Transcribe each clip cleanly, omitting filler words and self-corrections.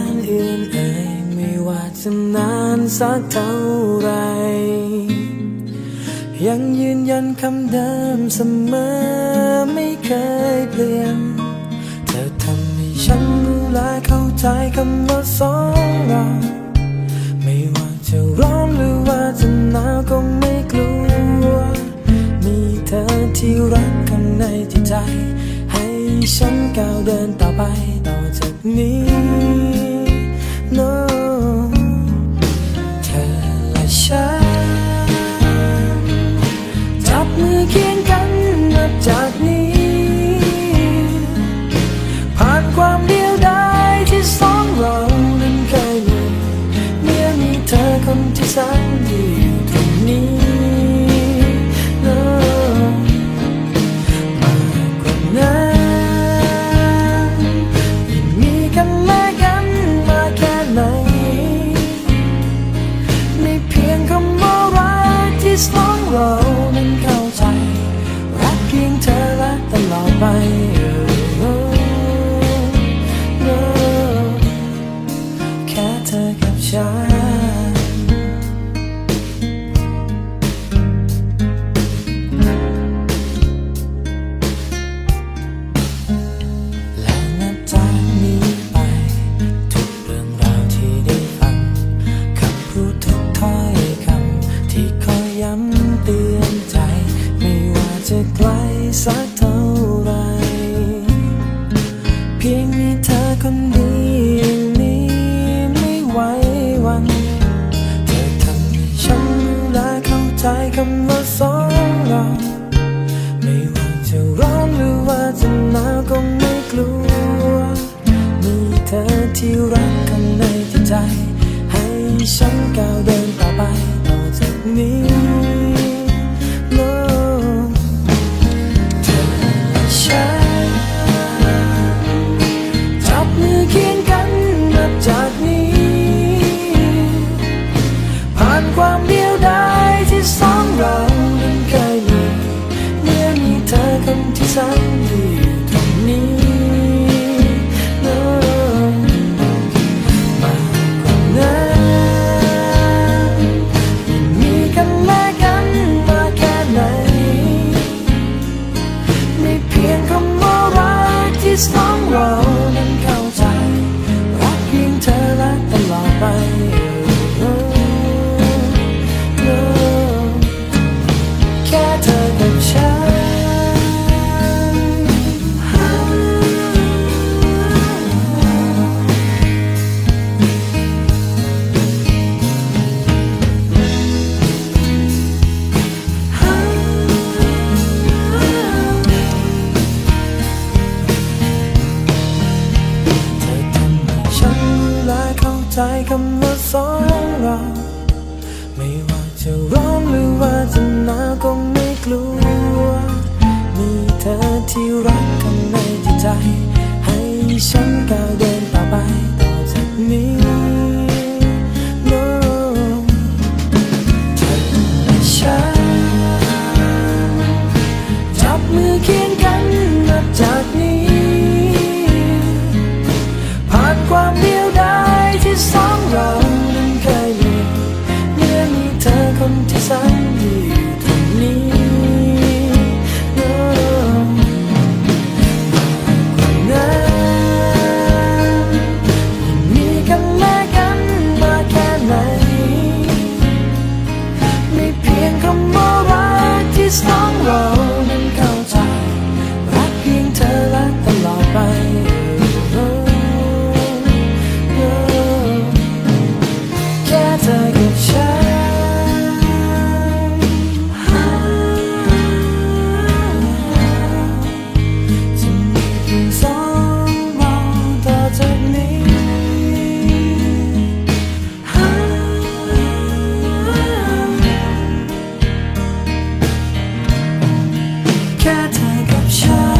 การอื่นเอ่ยไม่ว่าจะนานสักเท่าไรยังยืนยันคำเดิมเสมอไม่เคยเปลี่ยนเธอทำให้ฉันรู้และเข้าใจคำว่าสองเราไม่ว่าจะร้อนหรือว่าจะหนาวก็ไม่กลัวมีเธอที่รักข้างในจิตใจให้ฉันก้าวเดินต่อไปต่อจากนี้ No เธอและฉันจับมือเคียงกันนับจากนี้ผ่านความเดียวดายที่สองเรานั้นเคยมีเมื่อมีเธอคนที่แสนดีอยู่ตรงนี้ No มากกว่านั้นยิ่งมีกันและกันมาแค่ไหนไม่เพียงคำว่ารักที่สองเรานั้นเข้าใจรักเพียงเธอและตลอดไปแค่เธอกับฉันแล้วนับจากนี้ไปทุกเรื่องราวที่ได้ฟังคำพูดทุกถ้อยคำที่คอยย้ำเตือนใจไม่ว่าจะไกลสักเท่าไรเพียงมีเธอคนเดียวนี้ไม่ไหววันเธอทำให้ฉันรู้และเข้าใจคำว่าสองเราไม่ว่าจะร้อนหรือว่าจะหนาวก็ไม่กลัวมีเธอที่รักข้างในจิตใจให้ฉันก้าวเดินต่อไปต่อจากนี้ No เธอและฉันจับมือเคียงกันนับจากนี้ผ่านความเดียวดายที่สองเรานั้นเคยมีเมื่อมีเธอคนที่แสนดีอยู่ตรงนี้ No มากกว่านั้นยิ่งมีกันและกันมาแค่ไหนไม่เพียงคำว่ารักที่สองเรานั้นเข้าใจรักเพียงเธอและตลอดไปแค่เธอกับฉันเธอทำให้ฉันรู้และเข้าใจคำว่าสองเราไม่ว่าจะร้อนหรือว่าจะหนาวก็ไม่กลัวมีเธอที่รักข้างในจิตใจให้ฉันก้าวเดินต่อไปต่อจากนี้ No เธอและฉันจับมือเคียงกันนับจากนี้ผ่านความเดียวดายที่สองเรานั้นเคยมีเมื่อมีเธอคนที่แสนดีอยู่ตรงนี้ No มากกว่านั้นยิ่งมีกันและกันมาแค่ไหนไม่เพียงคำว่ารักที่สองเรานั้นเข้าใจรักเพียงเธอและตลอดไปแค่เธอกับฉันจะมีเพียงสองเราต่อจากนี้แค่เธอกับฉัน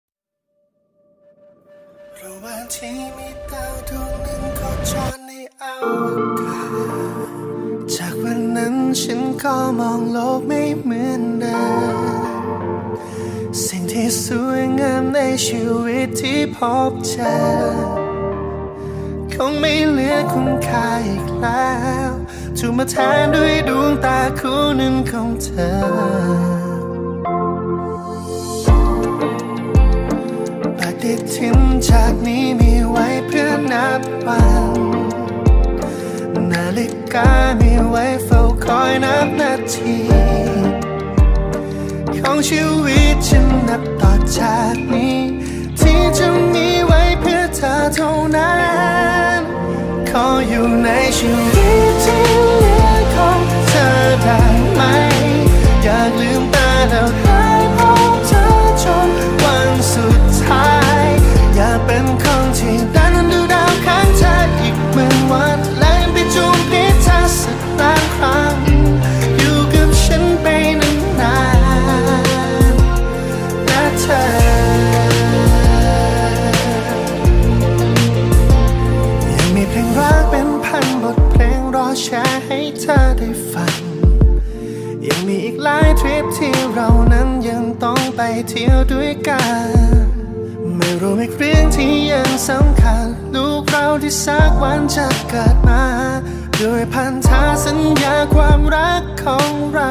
ระหว่างที่มีดาวดวงหนึ่งโคจรในอาจากวันนั้นฉันก็มองโลกไม่เหมือนเดิมสิ่งที่สวยงามในชีวิตที่พบเจอคงไม่เหลือคุณค่าอีกแล้วถูกมาแทนด้วยดวงตาคู่หนึ่งของเธอปฏิทินจากนี้มีไว้เพื่อนับวันนาฬิกามีไว้เฝ้าคอยนับนาทีของชีวิตฉันนับต่อจากนี้ที่จะมีไว้เพื่อเธอเท่านั้นขออยู่ในชีวิตที่เหลือของเธอได้ไหมอยากลืมตาแล้วได้พบเธอจนวันสุดท้ายอยากเป็นคนที่ได้นั้นดูดาวข้างเธออีกเหมือนวันและไปจูบพิธาสักล้านครั้งอยู่กับฉันไปนานๆนะเธอยังมีเพลงรักเป็นพันบทเพลงรอแชร์ให้เธอได้ฟังยังมีอีกหลายทริปที่เรานั้นยังต้องไปเที่ยวด้วยกันไม่รู้อีกเรื่องที่ยังสำคัญลูกเราที่สักวันจะเกิดมาด้วยพันธสัญญาความรักของเรา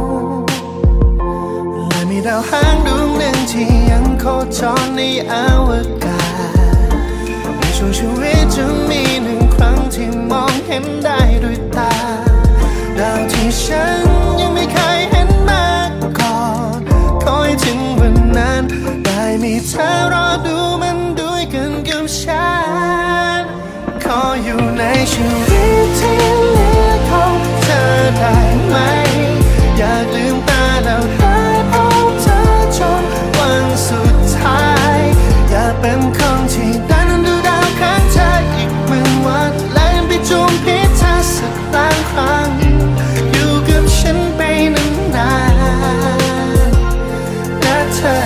และมีดาวหางดวงหนึ่งที่ยังโคจรในอวกาศในช่วงชีวิตจะมีหนึ่งครั้งที่มองเห็นได้ด้วยตาดาวที่ฉันยังไม่เคยเห็นมาก่อนคอยถึงวันนั้นได้มีเธอรอดูมันด้วยกันกับฉันขออยู่ในชีวิตที่เหลือของเธอได้ไหมอยากลืมตาแล้วได้พบเธอจนวันสุดท้ายอยากเป็นคนที่ได้นั้นดูดาวข้างเธออีกเหมือนวันและไปจูบพิธาสักล้านครั้งอยู่กับฉันไปนานๆนะเธอ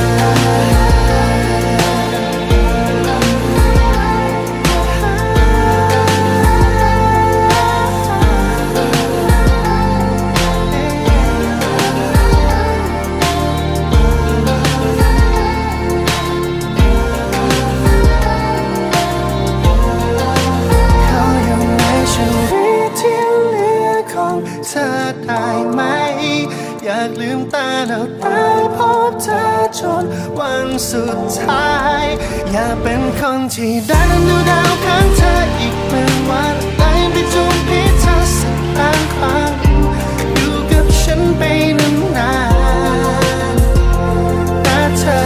เธอได้ไหมอยากลืมตาแล้วได้พบเธอจนวันสุดท้ายอยากเป็นคนที่ได้นั้นดูดาวข้างเธออีกเป็นวันได้ไปจูบพิธาสักล้านครั้งอยู่กับฉันไปนานๆนะเธอ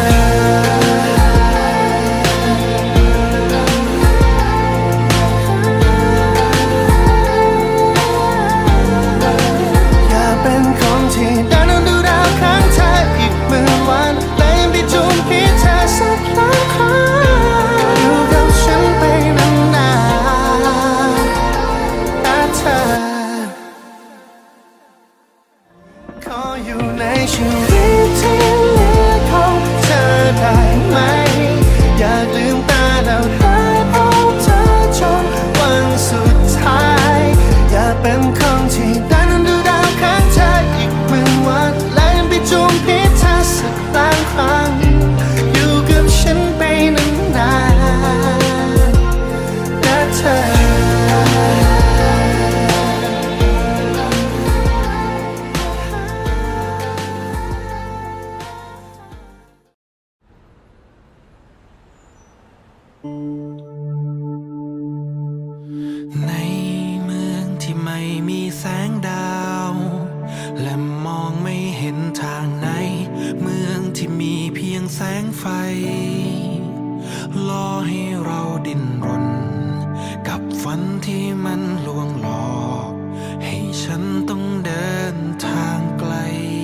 ที่ได้นั้นดูดาวข้างเธออีกเหมือนวันและไปจูบพิธาสักล้านครั้งอยู่กับฉันไปนานๆนะเธอขออยู่ในชีวิตที่เหลือของเธอได้ไหมอยากลืมตาแล้วได้พบเธอจนวันสุดท้ายอยากเป็นคนที่ได้นั้นดูดาวข้างเธออีกเหมือนวันและไปจูบพิธาสักล้านครั้งอยู่กับฉันไปนานๆนะเธอในเมืองที่ไม่มีแสงดาวและมองไม่เห็นทางไหนเมืองที่มีเพียงแสงไฟล่อให้เราดิ้นรนกับฝันที่มันลวงหลอกให้ฉันต้องเดินทางไกล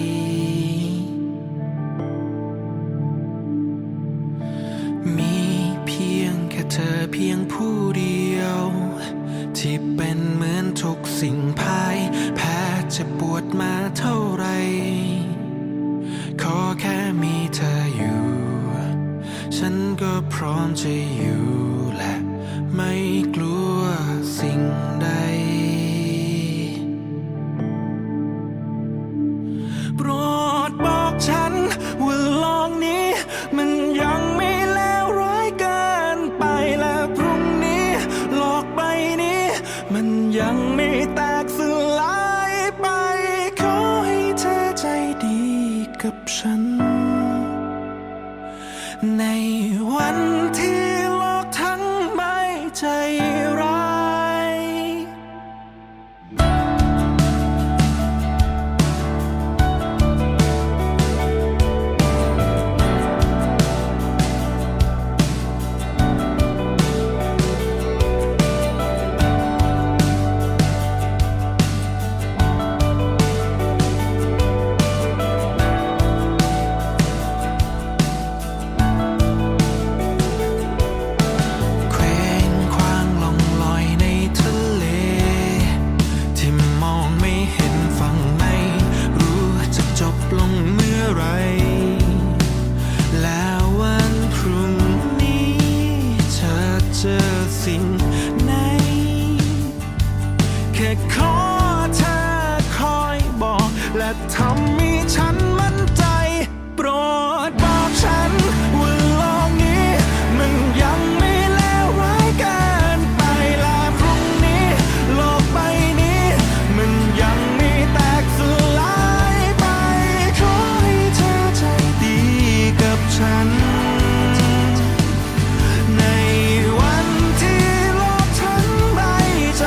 มีเพียงแค่เธอเพียงผู้เดียวที่เป็นเหมือนทุกสิ่งพ่ายแพ้จะปวดมาเท่าไรขอแค่มีเธออยู่ฉันก็พร้อมจะอยู่และไม่กลัวสิ่งยังไม่แตกสลายไปขอให้เธอใจดีกับฉันในวันที่โลกทั้งไม่ใจร้ายขอเธอคอยบอกและทำให้ฉันมั่นใจโปรดบอกฉันว่าโลกนี้มันยังไม่เลวร้ายเกินไปและพรุ่งนี้โลกใบนี้มันยังไม่แตกสลายไปขอให้เธอใจดีกับฉันในวันที่โลกทั้งใบใจ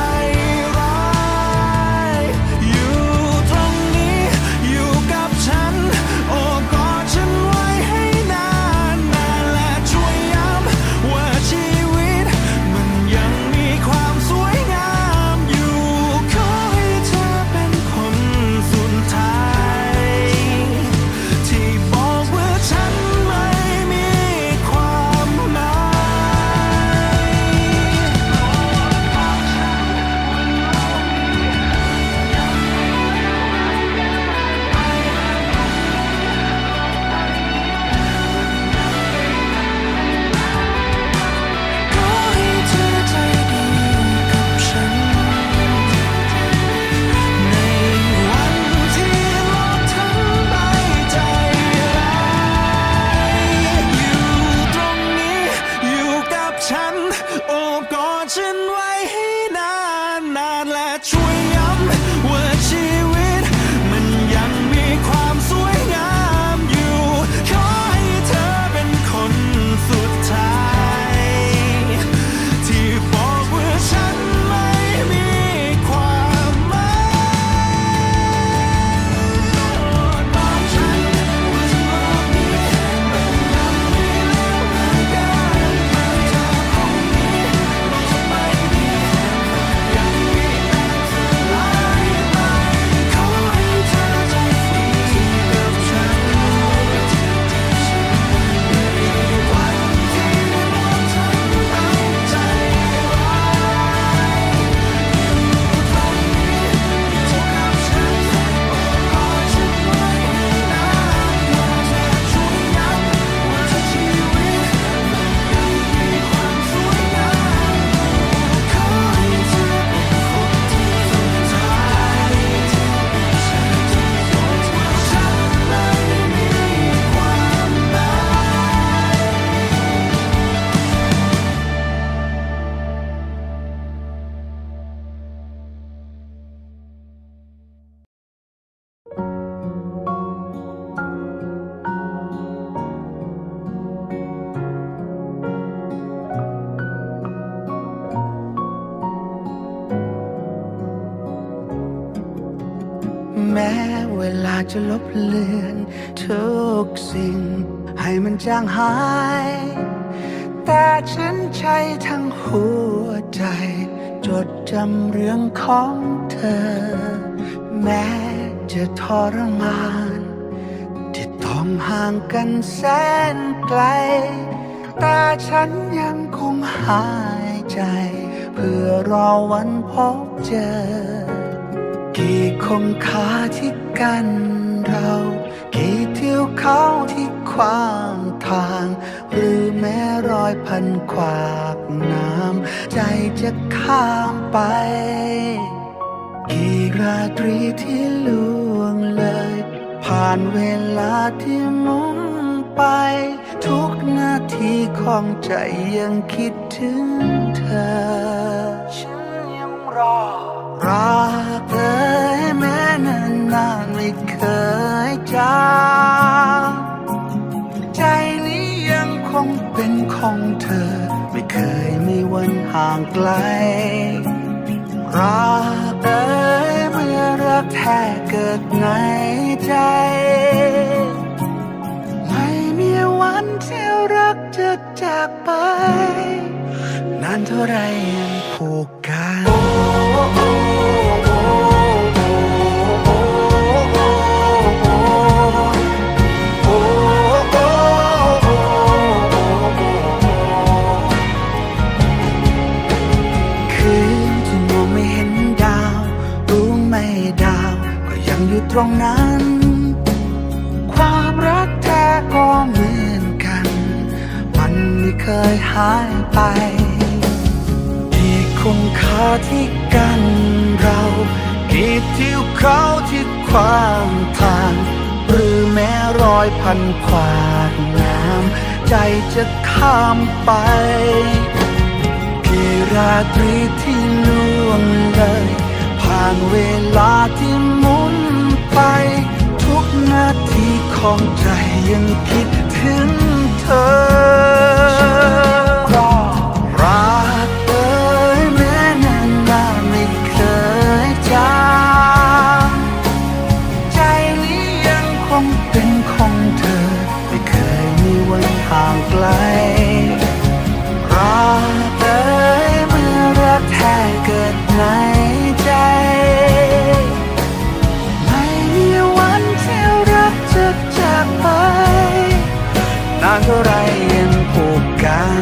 แม้เวลาจะลบเลือนทุกสิ่งให้มันจางหายแต่ฉันใช้ทั้งหัวใจจดจำเรื่องของเธอแม้จะทรมานที่ต้องห่างกันแสนไกลแต่ฉันยังคงหายใจเพื่อรอวันพบเจอกี่คงคาที่กันเรากี่ทิวเขาที่ขวางทางหรือแม้รอยพันขวากน้ำใจจะข้ามไปกี่ราตรีที่ล่วงเลยผ่านเวลาที่หมุนไปทุกนาทีของใจยังคิดถึงเธอฉันยังรอรักเอ่ยแม้นานๆไม่เคยจางใจนี้ยังคงเป็นของเธอไม่เคยมีวันห่างไกลรักเอ่ยเมื่อรักแท้เกิดในใจไม่มีวันที่รักจะจากไปนานเท่าไรยังผูกกันอยู่ตรงนั้นความรักแท้ก็เหมือนกันมันไม่เคยหายไปที่คุณค่าที่กันเรากีดที่เขาที่ความทางหรือแม้รอยพันขวากน้ำใจจะข้ามไปกี่ราตรีที่ล่วงเลยผ่านเวลาที่หมุนไปทุกนาทีของใจยังคิดถึงเธอรักเอ่ยแม้นานๆไม่เคยจางใจนี้ยังคงเป็นของเธอไม่เคยมีวันห่างไกลรักเอ่ยเมื่อรักแท้เกิดในใจไม่มีวันที่รักจะจากไปนานเท่าไรยังผูกกัน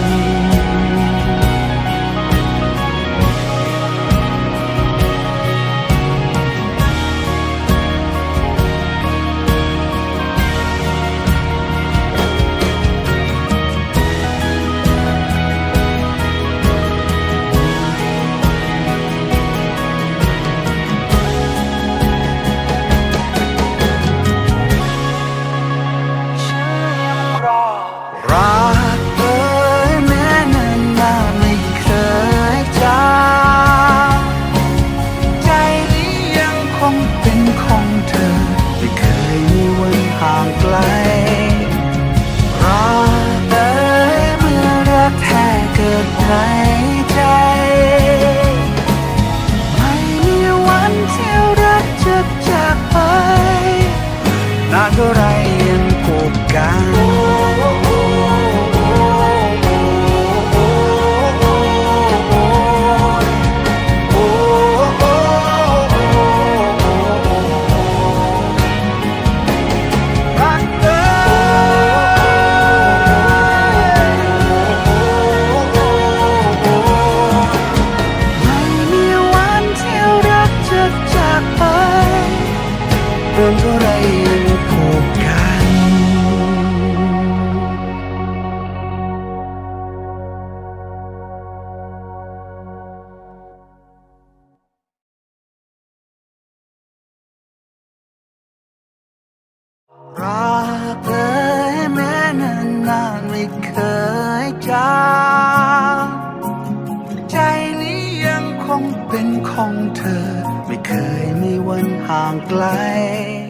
ห่างไกลรักเอ่ยเมื่อรักแท้เกิดในใจไม่มีวันที่รักจะจากไปนานเท่าไรยังผูกกันเรื่องเท่าไรยังผูกกันรักเอ่ยแม้นานๆไม่เคยจางใจนี้ยังคงเป็นของเธอไม่เคยมีวันห่างไกล